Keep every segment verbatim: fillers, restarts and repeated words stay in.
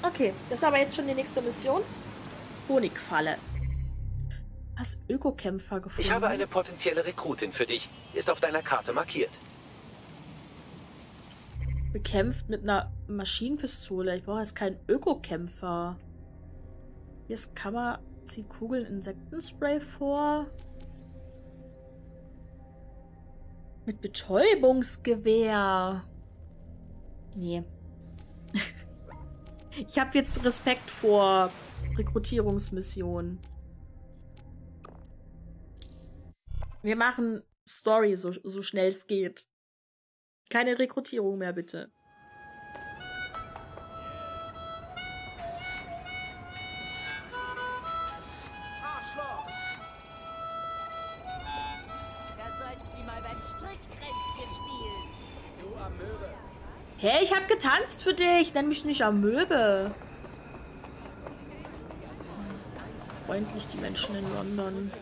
Okay, das ist aber jetzt schon die nächste Mission. Honigfalle. Hast Ökokämpfer gefunden? Ich habe eine potenzielle Rekrutin für dich. Ist auf deiner Karte markiert. Bekämpft mit einer Maschinenpistole. Ich brauche jetzt keinen Ökokämpfer. Hier ist Kammer. Zieht Kugeln Insektenspray vor. Mit Betäubungsgewehr. Nee. Ich habe jetzt Respekt vor Rekrutierungsmissionen. Wir machen Story, so, so schnell es geht. Keine Rekrutierung mehr, bitte. Hey, ich hab getanzt für dich. Nenn mich nicht Amöbe. Freundlich die Menschen in London.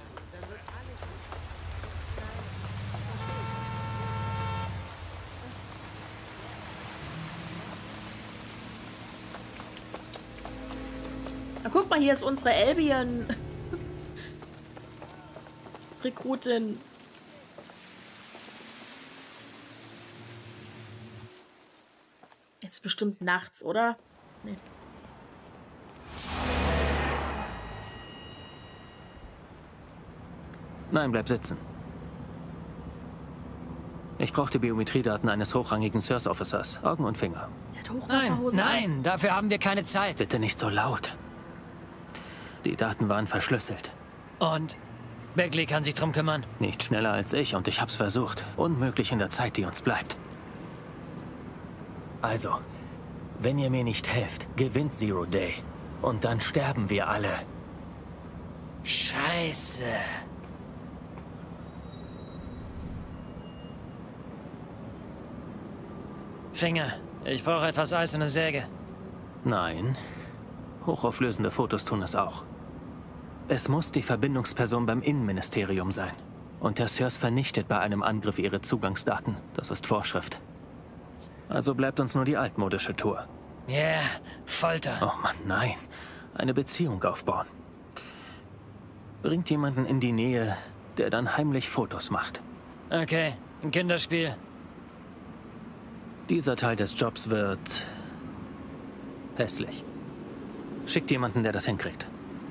Na, guck mal, hier ist unsere Albion Rekrutin. Jetzt bestimmt nachts, oder? Nee. Nein, bleib sitzen. Ich brauche die Biometriedaten eines hochrangigen Source Officers. Augen und Finger. Der hat Hochwasserhose. Nein, nein, dafür haben wir keine Zeit. Bitte nicht so laut. Die Daten waren verschlüsselt. Und? Bagley kann sich drum kümmern. Nicht schneller als ich und ich hab's versucht. Unmöglich in der Zeit, die uns bleibt. Also, wenn ihr mir nicht helft, gewinnt Zero Day. Und dann sterben wir alle. Scheiße. Finger, ich brauche etwas Eis und eine Säge. Nein. Hochauflösende Fotos tun es auch. Es muss die Verbindungsperson beim Innenministerium sein. Und der Source vernichtet bei einem Angriff ihre Zugangsdaten. Das ist Vorschrift. Also bleibt uns nur die altmodische Tour. Ja, yeah, Folter. Oh Mann, nein. Eine Beziehung aufbauen. Bringt jemanden in die Nähe, der dann heimlich Fotos macht. Okay, ein Kinderspiel. Dieser Teil des Jobs wird hässlich. Schickt jemanden, der das hinkriegt.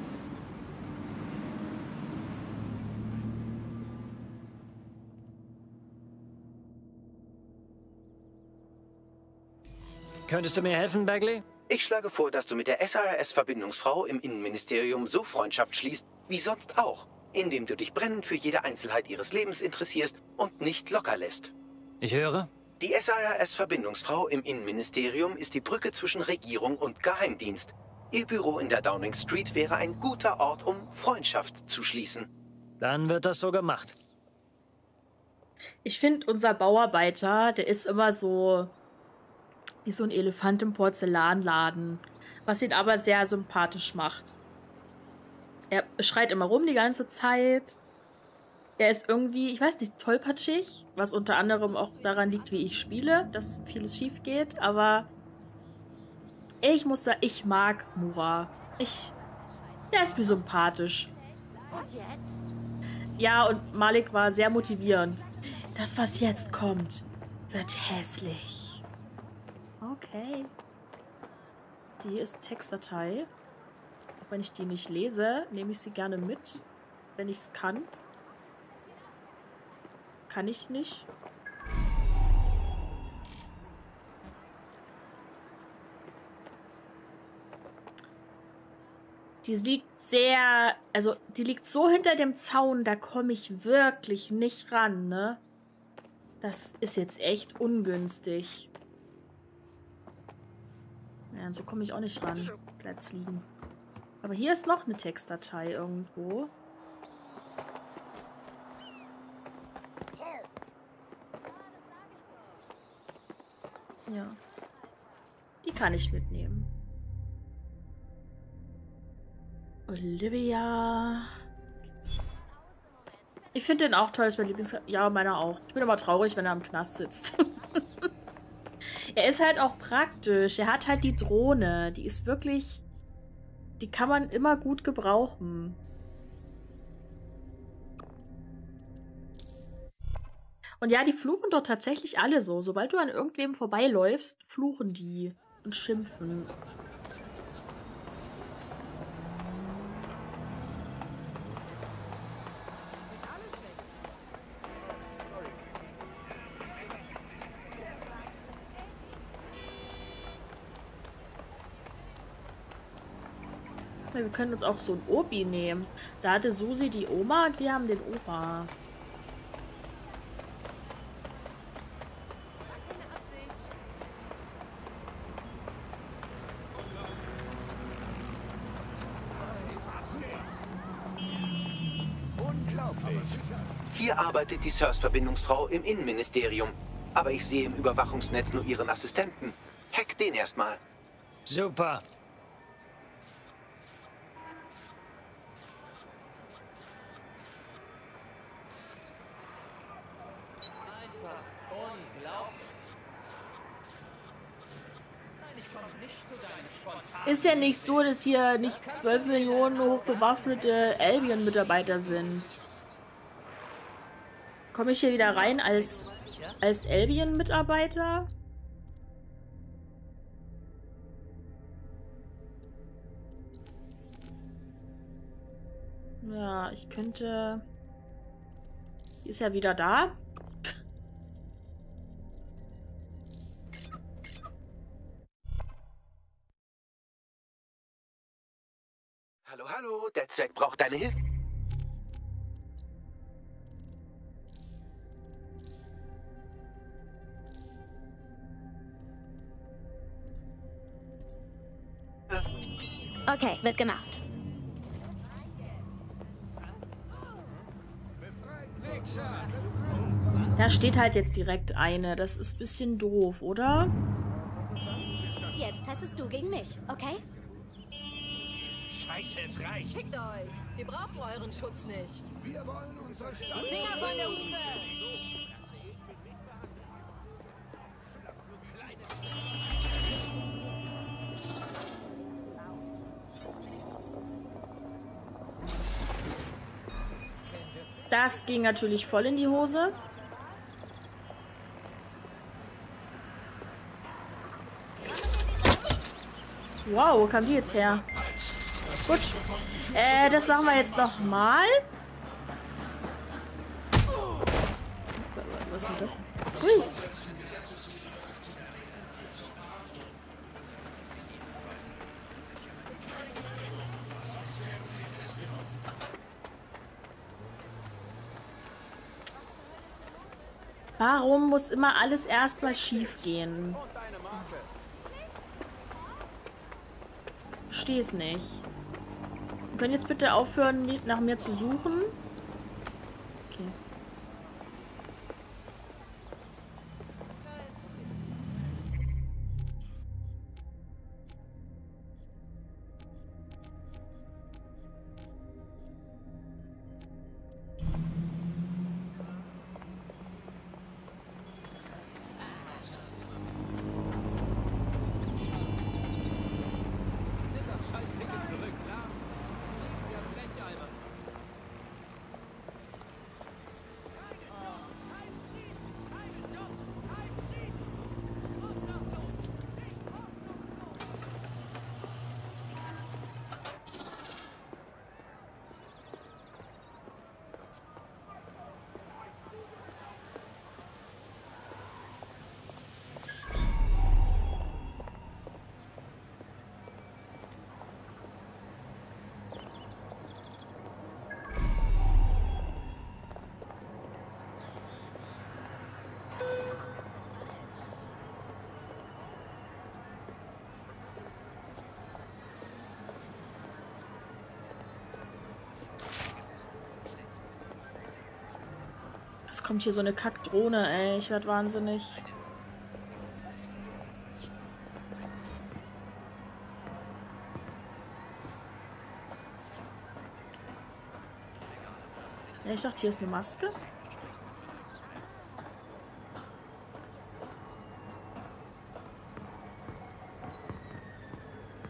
Könntest du mir helfen, Bagley? Ich schlage vor, dass du mit der S R S-Verbindungsfrau im Innenministerium so Freundschaft schließt, wie sonst auch, indem du dich brennend für jede Einzelheit ihres Lebens interessierst und nicht locker lässt. Ich höre. Die S R S-Verbindungsfrau im Innenministerium ist die Brücke zwischen Regierung und Geheimdienst. Ihr Büro in der Downing Street wäre ein guter Ort, um Freundschaft zu schließen. Dann wird das so gemacht. Ich finde, unser Bauarbeiter, der ist immer so wie so ein Elefant im Porzellanladen, was ihn aber sehr sympathisch macht. Er schreit immer rum die ganze Zeit. Er ist irgendwie, ich weiß nicht, tollpatschig, was unter anderem auch daran liegt, wie ich spiele, dass vieles schief geht, aber ich muss sagen, ich mag Mura. Ich, der ist mir sympathisch. Ja, und Malik war sehr motivierend. Das, was jetzt kommt, wird hässlich. Okay. Die ist Textdatei. Auch wenn ich die nicht lese, nehme ich sie gerne mit, wenn ich es kann. Kann ich nicht. Die liegt sehr, also die liegt so hinter dem Zaun, da komme ich wirklich nicht ran, ne? Das ist jetzt echt ungünstig. Ja, so komme ich auch nicht ran. Bleibt's liegen. Aber hier ist noch eine Textdatei irgendwo. Ja. Die kann ich mitnehmen. Olivia. Ich finde den auch toll, ist mein Lieblings... Ja, meiner auch. Ich bin immer traurig, wenn er am Knast sitzt. Er ist halt auch praktisch. Er hat halt die Drohne. Die ist wirklich... Die kann man immer gut gebrauchen. Und ja, die fluchen dort tatsächlich alle so. Sobald du an irgendwem vorbeiläufst, fluchen die und schimpfen. Wir können uns auch so ein Obi nehmen. Da hatte Susi die Oma und wir haben den Opa. Unglaublich. Hier arbeitet die S I R-Verbindungsfrau im Innenministerium. Aber ich sehe im Überwachungsnetz nur ihren Assistenten. Hack den erstmal. Super. Ist ja nicht so, dass hier nicht zwölf Millionen hochbewaffnete Albion-Mitarbeiter sind. Komme ich hier wieder rein als, als Albion-Mitarbeiter? Ja, ich könnte... Die ist ja wieder da. Hallo, hallo, der Zweck braucht deine Hilfe. Okay, wird gemacht. Da steht halt jetzt direkt eine. Das ist ein bisschen doof, oder? Jetzt testest du gegen mich, okay? Scheiße, es reicht. Fickt euch! Wir brauchen euren Schutz nicht. Wir wollen unser Stadt. Finger von der Hupe! Das ging natürlich voll in die Hose. Wow, wo kam die jetzt her? Gut. Äh, das machen wir jetzt nochmal. Was ist das? Hui. Warum muss immer alles erstmal schief gehen? Verstehe es nicht. Wir können jetzt bitte aufhören, nach mir zu suchen. Okay. Jetzt kommt hier so eine Kackdrohne, ey. Ich werd wahnsinnig. Ja, ich dachte, hier ist eine Maske.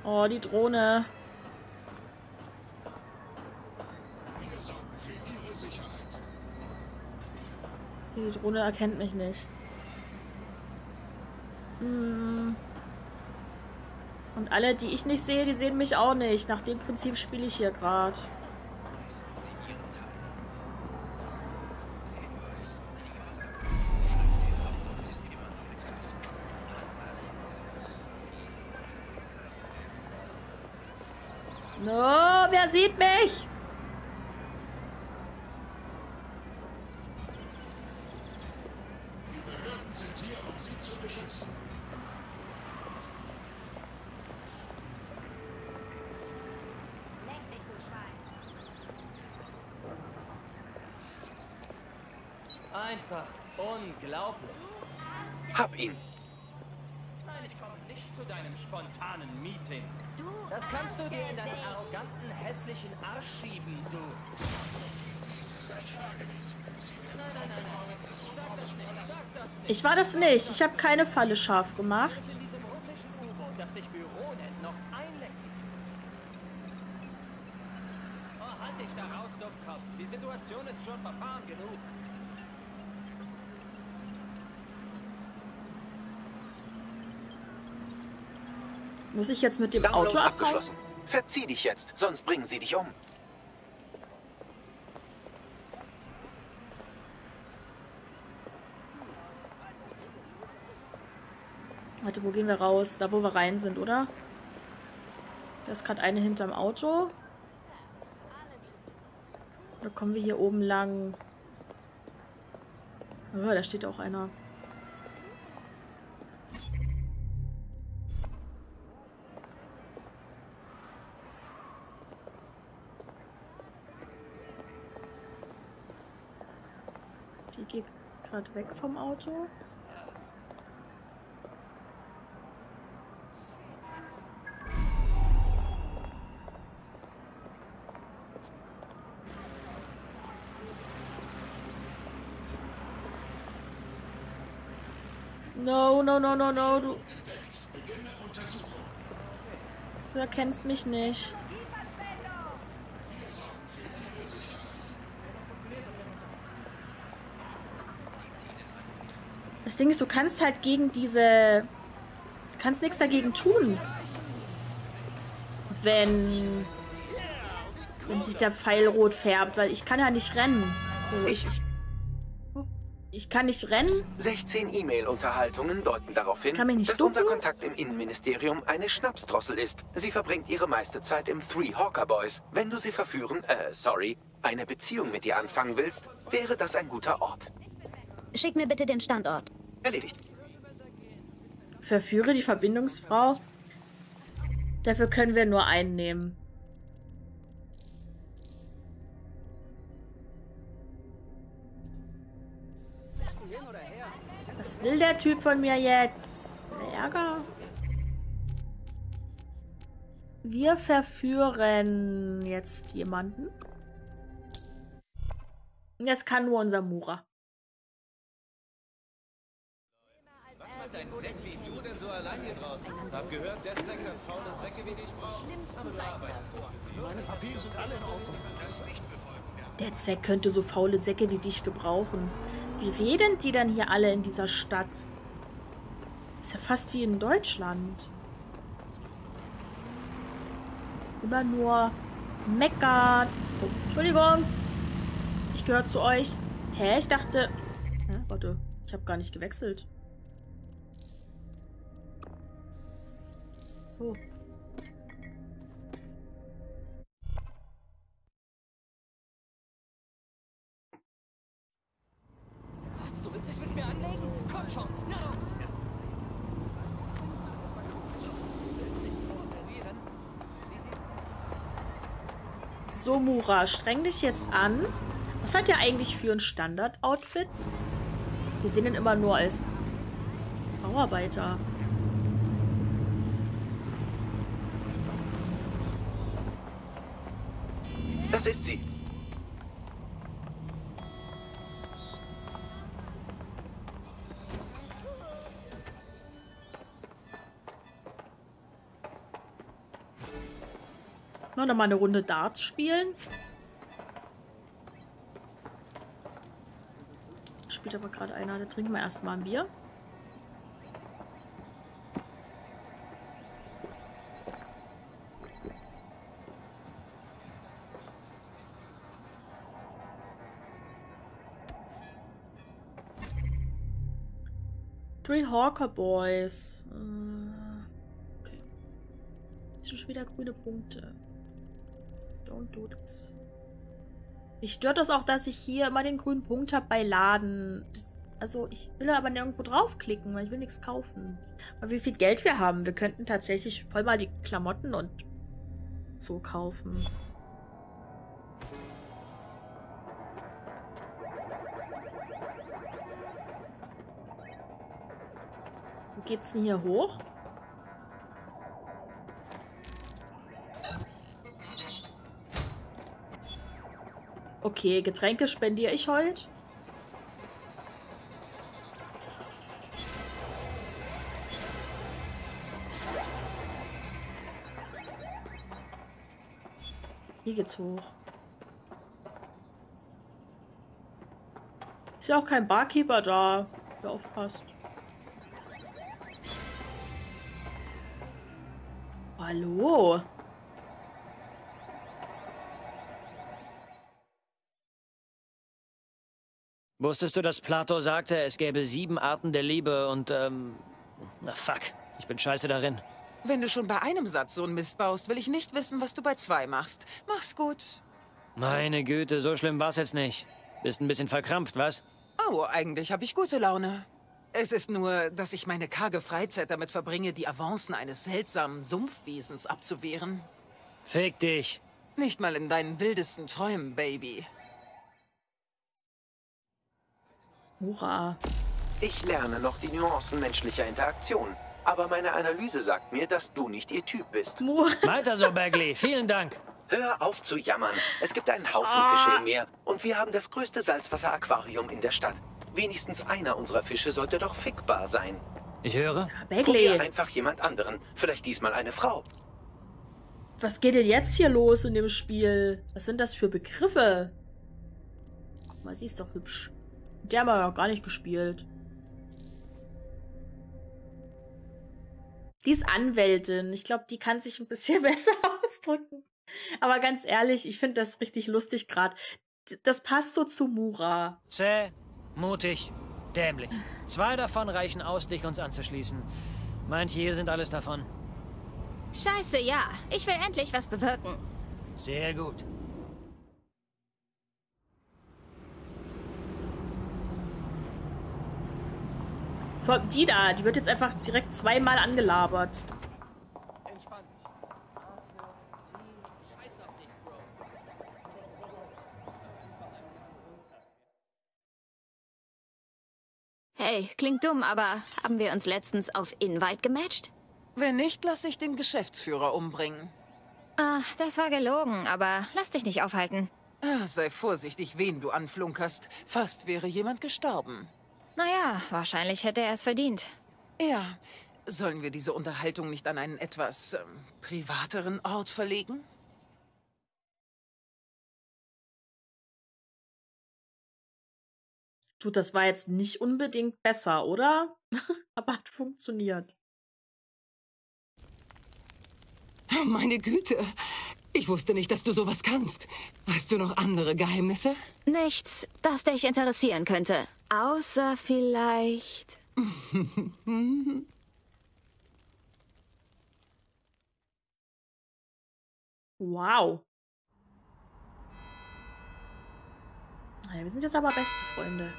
Oh, die Drohne. Die Drohne erkennt mich nicht. Hm. Und alle, die ich nicht sehe, die sehen mich auch nicht. Nach dem Prinzip spiele ich hier gerade. No, wer sieht mich? Einfach unglaublich. Hab ihn. Nein, ich komme nicht zu deinem spontanen Meeting. Das kannst du dir in deinen arroganten, hässlichen Arsch schieben, du. Nein, nein, nein, nein. Sag das nicht, sag das nicht. Ich war das nicht. Ich habe keine Falle scharf gemacht. In diesem russischen U-Boot, das sich Büro nennt, noch einlenken. Oh, halt dich da raus, Dummkopf. Die Situation ist schon verfahren genug. Muss ich jetzt mit dem Download Auto abhauen? abgeschlossen. Verzieh dich jetzt, sonst bringen sie dich um. Warte, wo gehen wir raus? Da, wo wir rein sind, oder? Da ist gerade eine hinterm Auto. Oder kommen wir hier oben lang? Oh, da steht auch einer. Die geht gerade weg vom Auto. No, no, no, no, no, du... Du erkennst mich nicht. Das Ding ist, du kannst halt gegen diese... Du kannst nichts dagegen tun. Wenn... Wenn sich der Pfeil rot färbt, weil ich kann ja nicht rennen. So, ich, ich, ich kann nicht rennen. sechzehn E-Mail-Unterhaltungen deuten darauf hin, Kann mich nicht dass unser ducken. Kontakt im Innenministerium eine Schnapsdrossel ist. Sie verbringt ihre meiste Zeit im Three Hawker Boys. Wenn du sie verführen, äh, sorry, eine Beziehung mit ihr anfangen willst, wäre das ein guter Ort. Schick mir bitte den Standort. Erledigt. Verführe die Verbindungsfrau. Dafür können wir nur einen nehmen. Was will der Typ von mir jetzt? Ärger. Wir verführen jetzt jemanden. Das kann nur unser Mura. Was macht ein Deck wie du denn so allein hier draußen? Hab gehört, der Zack hat faule Säcke wie dich braucht. Schlimmsten Zeiten davor. Meine Papiere sind alle in Ordnung. Das nicht befolgen. Der Zack könnte so faule Säcke wie dich gebrauchen. Wie reden die denn hier alle in dieser Stadt? Ist ja fast wie in Deutschland. Immer nur meckern. Oh, Entschuldigung. Ich gehöre zu euch. Hä? Ich dachte... Hä? Warte. Ich habe gar nicht gewechselt. So. Was, du willst dich mit mir anlegen? Komm schon, na los! So, Mura, streng dich jetzt an. Was hat der eigentlich für ein Standard-Outfit? Wir sehen ihn immer nur als Bauarbeiter. Das ist sie. Noch mal eine Runde Darts spielen. Spielt aber gerade einer. Da trinken wir erstmal ein Bier. Three Hawker Boys. Okay. Jetzt schon wieder grüne Punkte. Don't do this. Mich stört das auch, dass ich hier immer den grünen Punkt habe bei Laden. Das, also ich will aber nirgendwo draufklicken, weil ich will nichts kaufen. Aber wie viel Geld wir haben. Wir könnten tatsächlich voll mal die Klamotten und so kaufen. Wo geht's denn hier hoch? Okay, Getränke spendiere ich heute. Hier geht's hoch. Ist ja auch kein Barkeeper da, der aufpasst. Hallo. Wusstest du, dass Plato sagte, es gäbe sieben Arten der Liebe und, ähm... Na fuck, ich bin scheiße darin. Wenn du schon bei einem Satz so einen Mist baust, will ich nicht wissen, was du bei zwei machst. Mach's gut. Meine Güte, so schlimm war's jetzt nicht. Bist ein bisschen verkrampft, was? Oh, eigentlich habe ich gute Laune. Es ist nur, dass ich meine karge Freizeit damit verbringe, die Avancen eines seltsamen Sumpfwesens abzuwehren. Fick dich. Nicht mal in deinen wildesten Träumen, Baby. Hurra. Ich lerne noch die Nuancen menschlicher Interaktion. Aber meine Analyse sagt mir, dass du nicht ihr Typ bist. Weiter so, Bagley. Vielen Dank. Hör auf zu jammern. Es gibt einen Haufen ah. Fische im Meer. Und wir haben das größte Salzwasseraquarium in der Stadt. Wenigstens einer unserer Fische sollte doch fickbar sein. Ich höre. Probier einfach jemand anderen. Vielleicht diesmal eine Frau. Was geht denn jetzt hier los in dem Spiel? Was sind das für Begriffe? Guck mal, sie ist doch hübsch. Die haben wir noch gar nicht gespielt. Die ist Anwältin. Ich glaube, die kann sich ein bisschen besser ausdrücken. Aber ganz ehrlich, ich finde das richtig lustig gerade. Das passt so zu Mura. Zäh, mutig, dämlich. Zwei davon reichen aus, dich uns anzuschließen. Manche hier sind alles davon. Scheiße, ja. Ich will endlich was bewirken. Sehr gut. Vor allem die da, die wird jetzt einfach direkt zweimal angelabert. Entspann dich. Scheiß auf dich, Bro. Hey, klingt dumm, aber haben wir uns letztens auf Invite gematcht? Wenn nicht, lasse ich den Geschäftsführer umbringen. Ah, das war gelogen, aber lass dich nicht aufhalten. Ah, sei vorsichtig, wen du anflunkerst. Fast wäre jemand gestorben. Naja, wahrscheinlich hätte er es verdient. Ja. Sollen wir diese Unterhaltung nicht an einen etwas ähm, privateren Ort verlegen? Du, das war jetzt nicht unbedingt besser, oder? Aber hat funktioniert. Oh, meine Güte. Ich wusste nicht, dass du sowas kannst. Hast du noch andere Geheimnisse? Nichts, das dich interessieren könnte. Außer vielleicht... Wow. Naja, wir sind jetzt aber beste Freunde.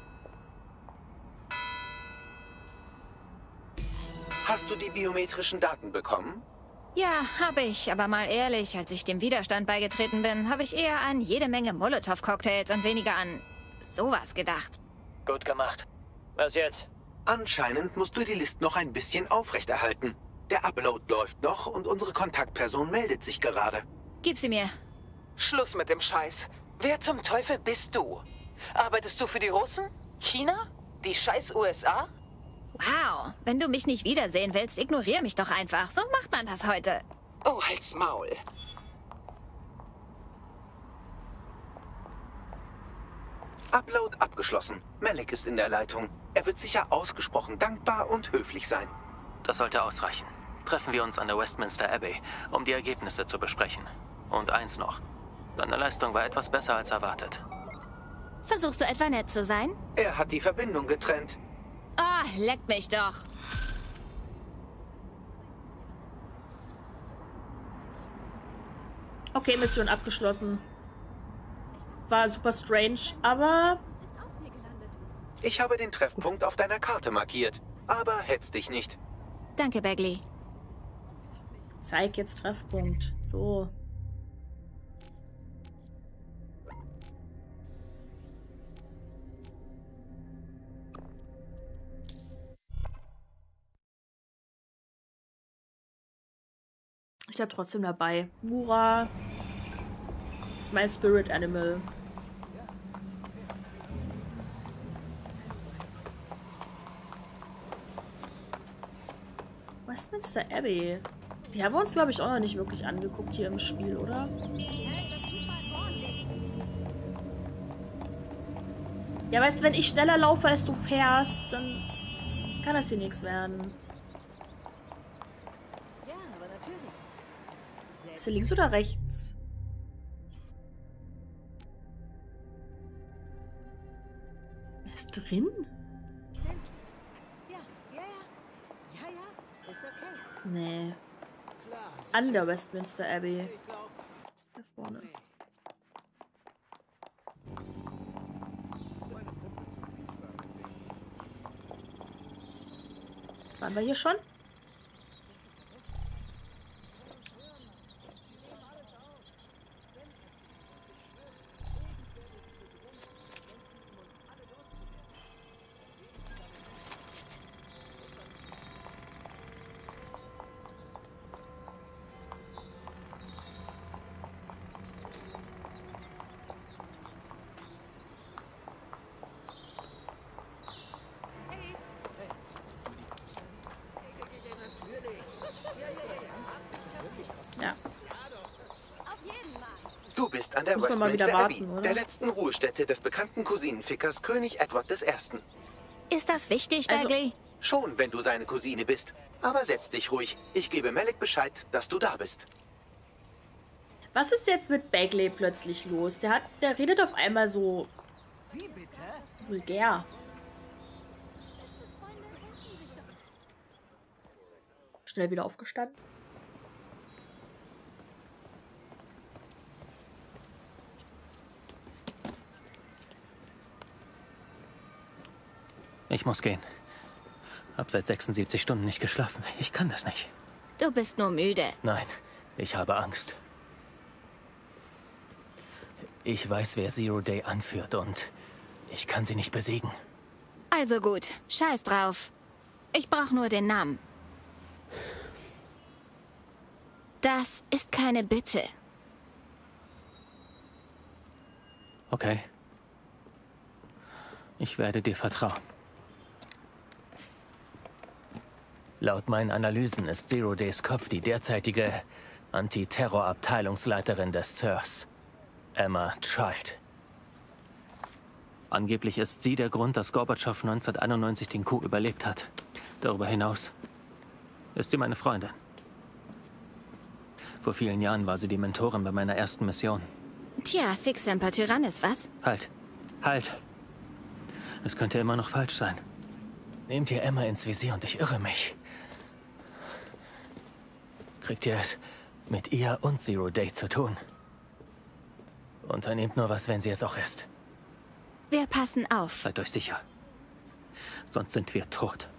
Hast du die biometrischen Daten bekommen? Ja, habe ich. Aber mal ehrlich, als ich dem Widerstand beigetreten bin, habe ich eher an jede Menge Molotow-Cocktails und weniger an sowas gedacht. Gut gemacht. Was jetzt? Anscheinend musst du die List noch ein bisschen aufrechterhalten. Der Upload läuft noch und unsere Kontaktperson meldet sich gerade. Gib sie mir. Schluss mit dem Scheiß. Wer zum Teufel bist du? Arbeitest du für die Russen? China? Die scheiß U S A? Wow, wenn du mich nicht wiedersehen willst, ignoriere mich doch einfach. So macht man das heute. Oh, halt's Maul. Upload abgeschlossen. Malik ist in der Leitung. Er wird sicher ausgesprochen dankbar und höflich sein. Das sollte ausreichen. Treffen wir uns an der Westminster Abbey, um die Ergebnisse zu besprechen. Und eins noch. Deine Leistung war etwas besser als erwartet. Versuchst du etwa nett zu sein? Er hat die Verbindung getrennt. Ah, oh, leck mich doch. Okay, Mission abgeschlossen. War super strange, aber... Ich habe den Treffpunkt auf deiner Karte markiert. Aber hetz dich nicht. Danke, Bagley. Zeig jetzt Treffpunkt. So. Ich bleib trotzdem dabei. Mura ist mein Spirit Animal. Westminster Abbey. Die haben wir uns, glaube ich, auch noch nicht wirklich angeguckt hier im Spiel, oder? Ja, weißt du, wenn ich schneller laufe, als du fährst, dann kann das hier nichts werden. Ist hier links oder rechts? Er ist drin? Nee. An der Westminster Abbey. Da vorne. Waren wir hier schon? Ja. Du bist an der Muss man mal Westminster wieder Abbey, warten, oder? der letzten Ruhestätte des bekannten Cousinenfickers König Edward der Erste. Ist das wichtig, Also- Bagley? Schon, wenn du seine Cousine bist. Aber setz dich ruhig. Ich gebe Malik Bescheid, dass du da bist. Was ist jetzt mit Bagley plötzlich los? Der hat, der redet auf einmal so vulgär. Schnell wieder aufgestanden. Ich muss gehen. Hab seit sechsundsiebzig Stunden nicht geschlafen. Ich kann das nicht. Du bist nur müde. Nein, ich habe Angst. Ich weiß, wer Zero Day anführt und ich kann sie nicht besiegen. Also gut, scheiß drauf. Ich brauche nur den Namen. Das ist keine Bitte. Okay. Ich werde dir vertrauen. Laut meinen Analysen ist Zero Days Kopf die derzeitige Antiterror-Abteilungsleiterin des S I R S, Emma Child. Angeblich ist sie der Grund, dass Gorbatschow neunzehnhunderteinundneunzig den Coup überlebt hat. Darüber hinaus ist sie meine Freundin. Vor vielen Jahren war sie die Mentorin bei meiner ersten Mission. Tja, Sic Semper Tyrannis, was? Halt, halt. Es könnte immer noch falsch sein. Nehmt ihr Emma ins Visier und ich irre mich. Kriegt ihr es mit ihr und Zero Day zu tun. Unternehmt nur was, wenn sie es auch ist. Wir passen auf. Seid euch sicher. Sonst sind wir tot.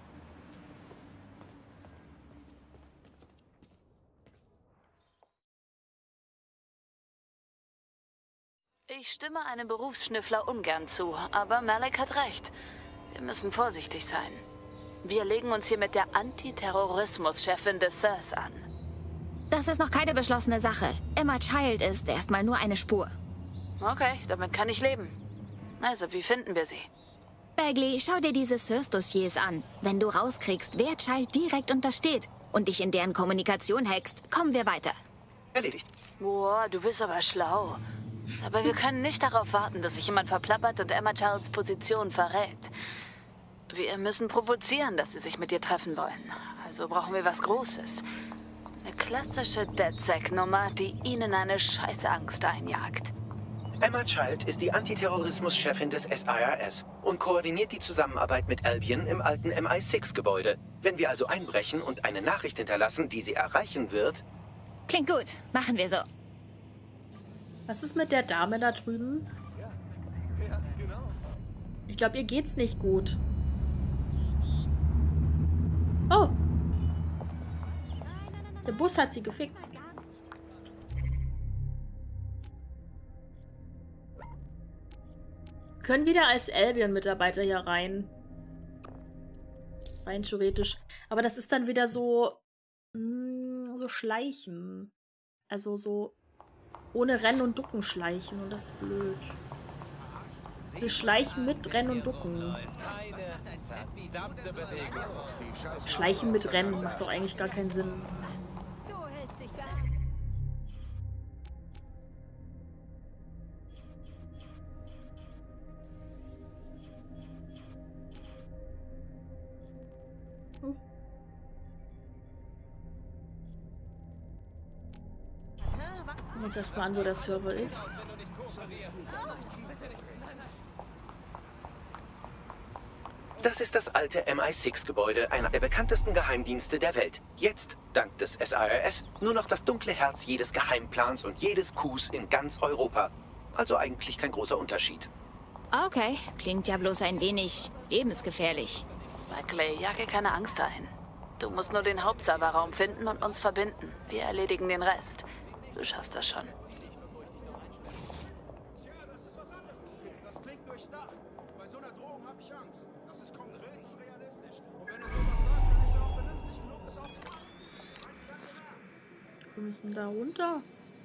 Ich stimme einem Berufsschnüffler ungern zu, aber Malik hat recht. Wir müssen vorsichtig sein. Wir legen uns hier mit der Antiterrorismus-Chefin des S I R S an. Das ist noch keine beschlossene Sache. Emma Child ist erstmal nur eine Spur. Okay, damit kann ich leben. Also, wie finden wir sie? Bagley, schau dir diese S I R S-Dossiers an. Wenn du rauskriegst, wer Child direkt untersteht und dich in deren Kommunikation hackst, kommen wir weiter. Erledigt. Boah, du bist aber schlau. Aber wir können nicht darauf warten, dass sich jemand verplappert und Emma Childs Position verrät. Wir müssen provozieren, dass sie sich mit ihr treffen wollen. Also brauchen wir was Großes. Eine klassische DedSec-Nummer, die ihnen eine Scheißangst einjagt. Emma Child ist die Antiterrorismus-Chefin des S I R S und koordiniert die Zusammenarbeit mit Albion im alten M I sechs Gebäude. Wenn wir also einbrechen und eine Nachricht hinterlassen, die sie erreichen wird... Klingt gut. Machen wir so. Was ist mit der Dame da drüben? Ich glaube, ihr geht's nicht gut. Oh. Der Bus hat sie gefixt. Können wieder als Albion-Mitarbeiter hier rein. Rein theoretisch. Aber das ist dann wieder so... Mh, so Schleichen. Also so... Ohne Rennen und Ducken schleichen. Und das ist blöd. Wir schleichen mit Rennen und Ducken. Schleichen mit Rennen macht doch eigentlich gar keinen Sinn. Gucken wir uns erstmal an, wo der Server ist. Das ist das alte M I sechs Gebäude, einer der bekanntesten Geheimdienste der Welt. Jetzt, dank des S I R S, nur noch das dunkle Herz jedes Geheimplans und jedes Coups in ganz Europa. Also eigentlich kein großer Unterschied. Okay, klingt ja bloß ein wenig lebensgefährlich. Maclay, jage keine Angst ein. Du musst nur den Hauptserverraum finden und uns verbinden. Wir erledigen den Rest. Du schaffst das schon. Das klingt durchdacht. Bei so einer Drohung habe ich Angst. Das ist konkret und realistisch. Und wenn er sowas sagt, dann ist er auch vernünftig genug, es aufzumachen. Wir müssen da runter.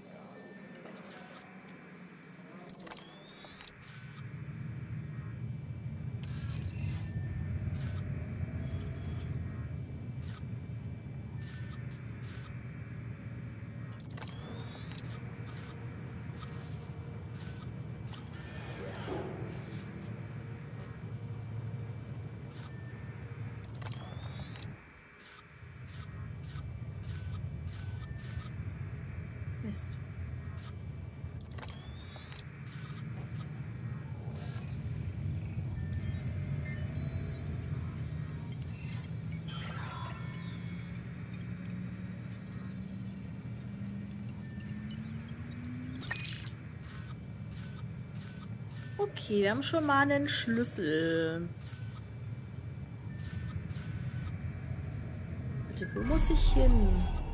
Mist. Okay, wir haben schon mal einen Schlüssel. Bitte, wo muss ich hin?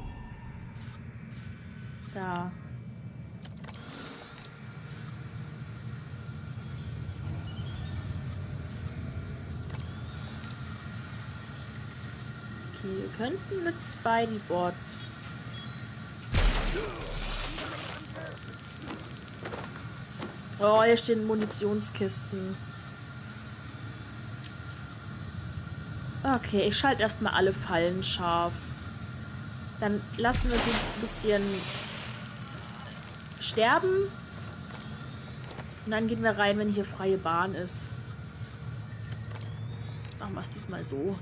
Da. Okay, wir könnten mit Spidey-Bot. Oh, hier stehen Munitionskisten. Okay, ich schalte erstmal alle Fallen scharf. Dann lassen wir sie ein bisschen sterben. Und dann gehen wir rein, wenn hier freie Bahn ist. Machen wir es diesmal so.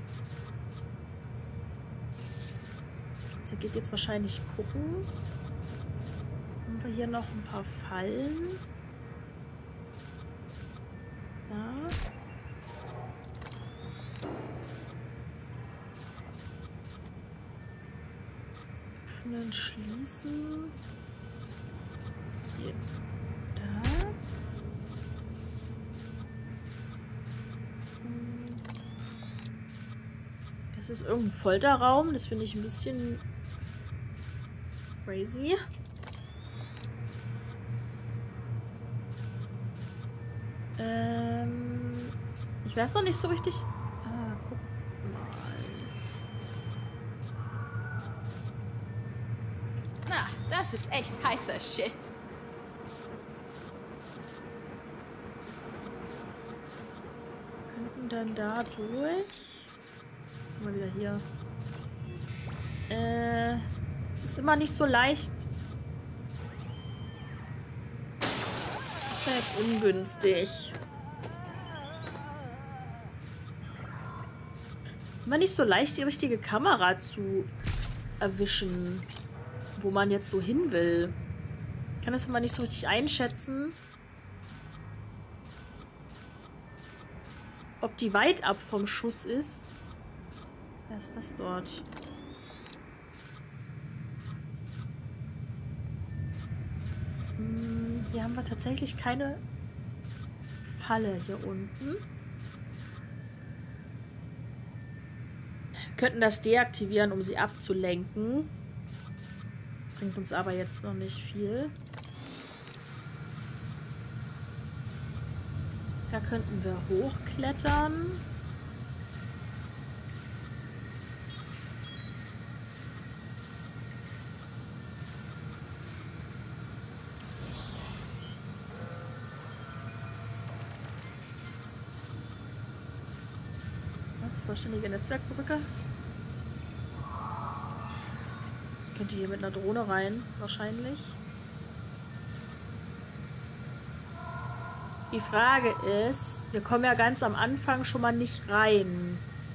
Sie geht jetzt wahrscheinlich gucken. Haben wir hier noch ein paar Fallen? Ja. Öffnen, schließen. Hier. Da. Das ist irgendein Folterraum. Das finde ich ein bisschen crazy. Ähm, ich weiß noch nicht so richtig. Ah, guck mal. Na, das ist echt heißer Shit. Könnten dann da durch. Jetzt sind wir wieder hier. Äh, es ist immer nicht so leicht. ja jetzt ungünstig. Immer nicht so leicht, die richtige Kamera zu erwischen, wo man jetzt so hin will. Ich kann das immer nicht so richtig einschätzen, ob die weit ab vom Schuss ist. Wer ist das dort? Hm, hier haben wir tatsächlich keine Falle hier unten. Wir könnten das deaktivieren, um sie abzulenken. Bringt uns aber jetzt noch nicht viel. Da könnten wir hochklettern. Was? Vollständige Netzwerkbrücke? Könnte hier mit einer Drohne rein, wahrscheinlich. Die Frage ist, wir kommen ja ganz am Anfang schon mal nicht rein.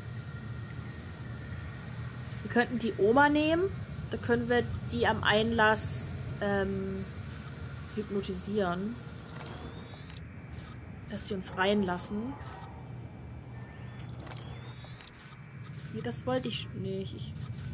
Wir könnten die Oma nehmen. Da können wir die am Einlass ähm, hypnotisieren. Dass die uns reinlassen. Nee, das wollte ich nicht. Ich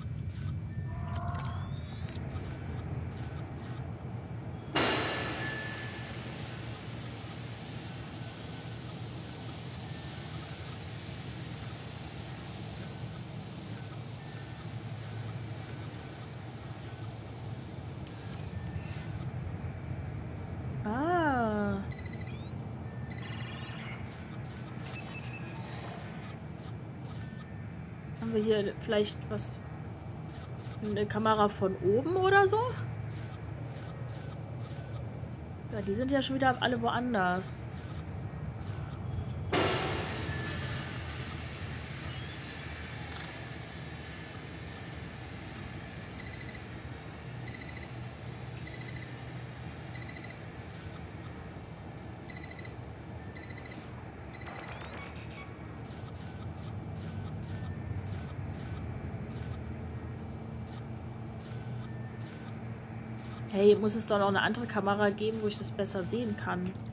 Haben wir hier vielleicht was? Eine Kamera von oben oder so? Ja, die sind ja schon wieder alle woanders. Hey, muss es doch noch eine andere Kamera geben, wo ich das besser sehen kann?